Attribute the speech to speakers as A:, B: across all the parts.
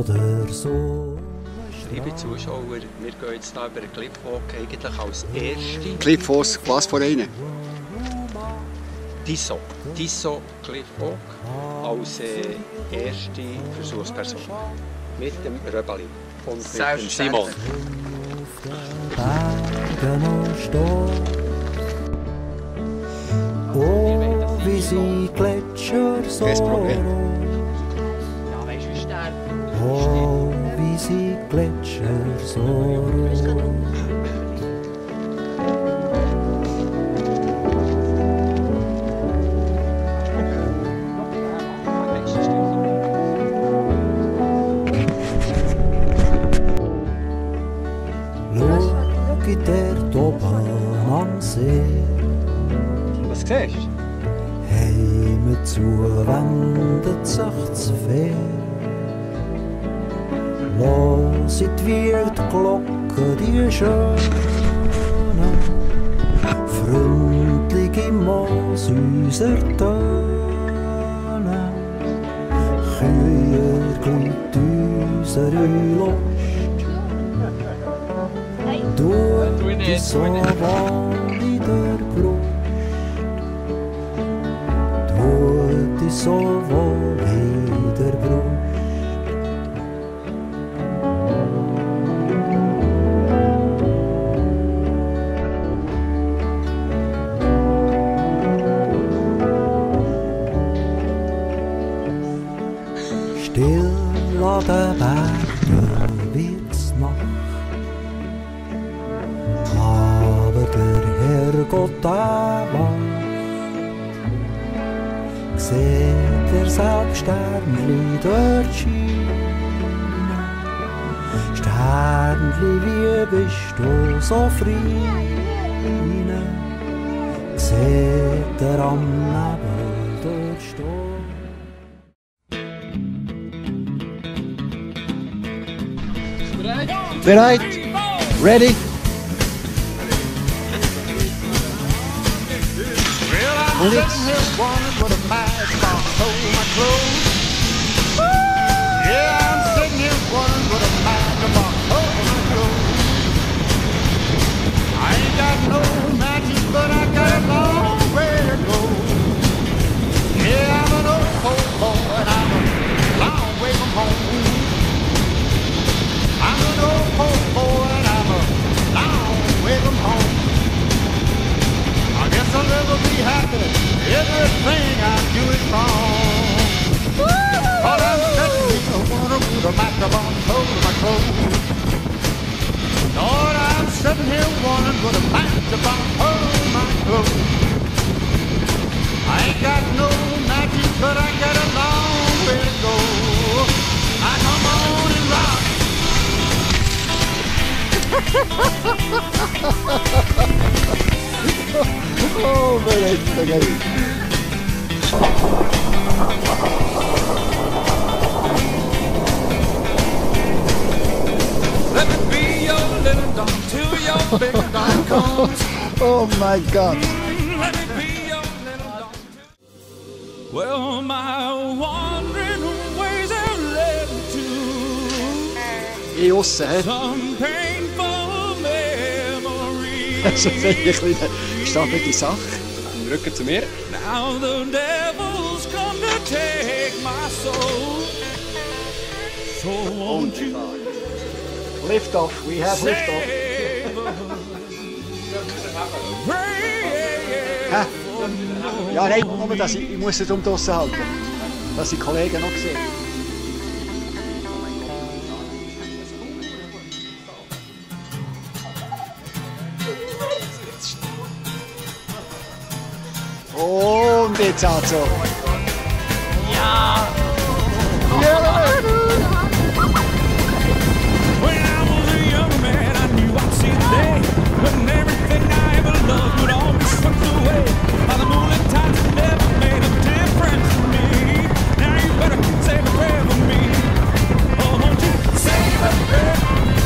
A: oder so.
B: Liebe Zuschauer, wir gehen jetzt hier über den Cliffwalk eigentlich als erste.
C: Cliffhaus, was für einen?
B: Disso Cliffwalk als erste Versuchsperson. Mit dem Röbali und mit dem Simon.
A: Oh, wie sie Gletscher so
C: Kein Problem.
B: Ja, weißt du, wie stark?
A: Oh, wie sie Gletscher so Schau dort oben am See.
B: Was siehst du?
A: Heime zu wendet sich das Fee. Loset wir die Glocke, die schöne, freundlich im Moos unser Töne. Kühe glüht unsere Lust, tut die so wohl in der Brust, tut die so wohl in der Brust. Still an den Bergen wird's Nacht, aber der Herrgott der wacht. Seht ihr selbst Sternli dort scheinen? Sternli, wie bist du so feine? Seht ihr am Nebel dort stehen?
C: Bereit? Ready? Und jetzt?
D: Everything I do is wrong. All I'm setting is a water with a microphone close to my clothes. Lord, I'm sitting here wondering with a microphone close to my clothes. I ain't got no magic, but I got a long way to go. I come on and rock.
C: Oh, verrückt.
D: Let me be your little dog till your big dog comes.
C: Oh my God.
D: Let me be your little dog. Well, my wandering ways have led to
C: Ich aussen, hä?
D: some painful memories.
C: Das ist eine kleine gestapelte Sache.
B: Rücken zu mir.
D: Now the devil's come to take my soul. So won't you
C: Lift off, we have lift off. Hä? Ja, nein, nur das. Ich muss es draussen halten. Dass die Kollegen noch sehen. Und jetzt also.
D: Ja!
C: Ja!
D: When I was a young man, I knew I'd see the day when everything I ever loved would all be swept away by the moonlit tides that never made a difference to me. Now you better say a prayer for me. Oh, won't you say a prayer,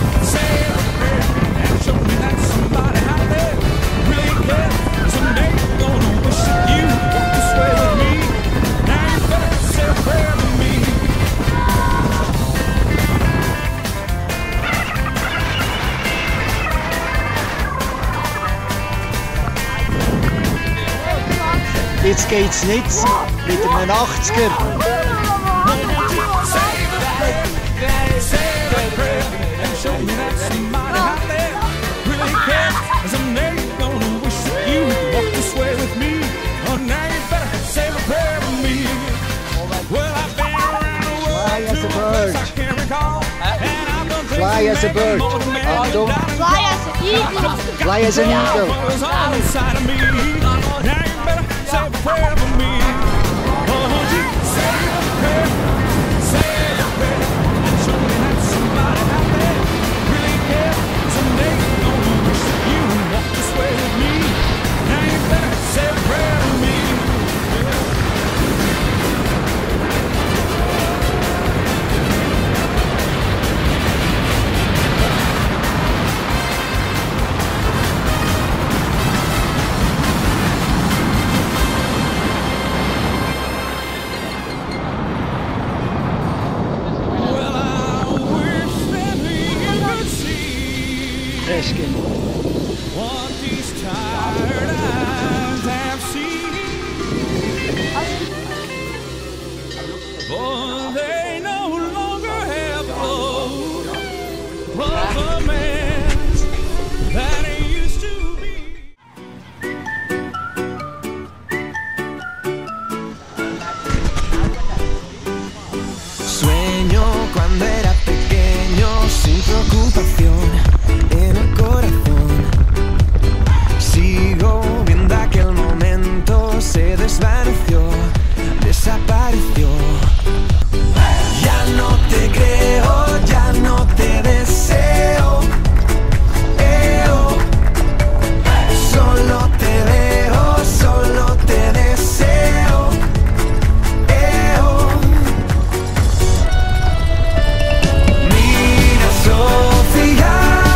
D: and show me that somebody out there really cares. Someday you're gonna wish that you walked this way with me. Now you better say a prayer.
C: geht's nicht mit einem 80er. Fly as a bird. Achtung.
E: Fly as an eagle.
C: Fly as an eagle.
D: What these tired eyes have seen, for they no longer have hope of a man that he used to be.
A: Sueño cuando era pequeño sin preocupación. En el corazón sigo viendo aquel momento, se desvaneció, desapareció. Ya no te creo, ya no te deseo. Solo te veo, solo te deseo. Mira, Sofía.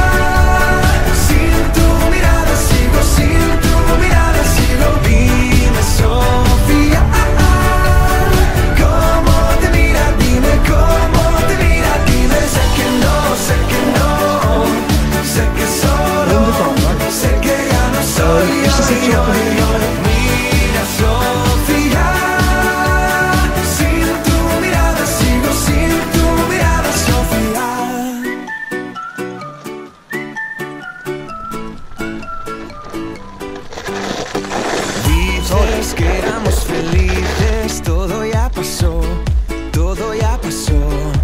A: Dices que éramos felices, todo ya pasó, todo ya pasó.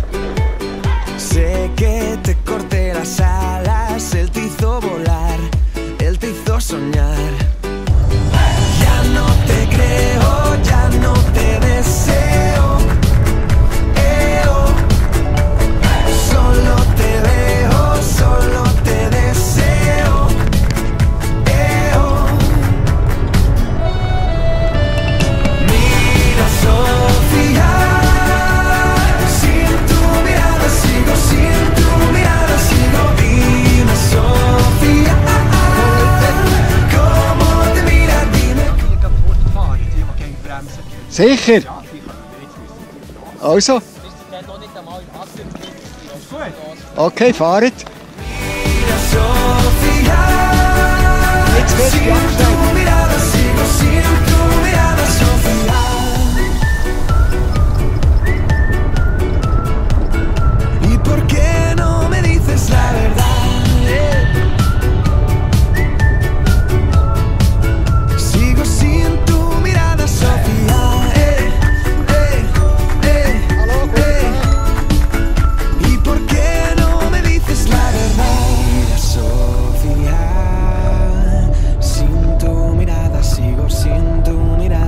A: Sé que te corté las alas, él te hizo volar, él te hizo soñar. Ya no te creo, ya no te deseo. Solo te veo, solo te deseo. Mira, Sofía, sin tu mirada sigo, sin tu mirada sigo. Dime, Sofía, ¿cómo te mira? Dime.
C: Sicher? Also? Okay, fahrt.
A: Mira, Sofía, sin tu mirada sigo, sin tu mirada, Sofía. ¿Y por qué no me dices la verdad? Sigo sin tu mirada, Sofía. ¿Y por qué no me dices la verdad? Mira, Sofía, sin tu mirada sigo, sin tu mirada.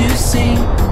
E: you sing.